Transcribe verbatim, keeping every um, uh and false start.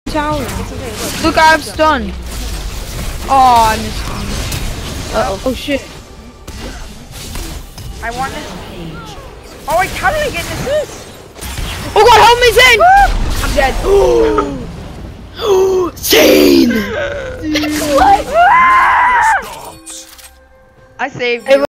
tower. It's okay, look. Look, I have stun. Oh, I missed stun. Uh oh. Oh shit. I want this. Oh wait, how did I get this? Oh god, help me, Zane! I'm dead. Oh, Zane! What? I saved you.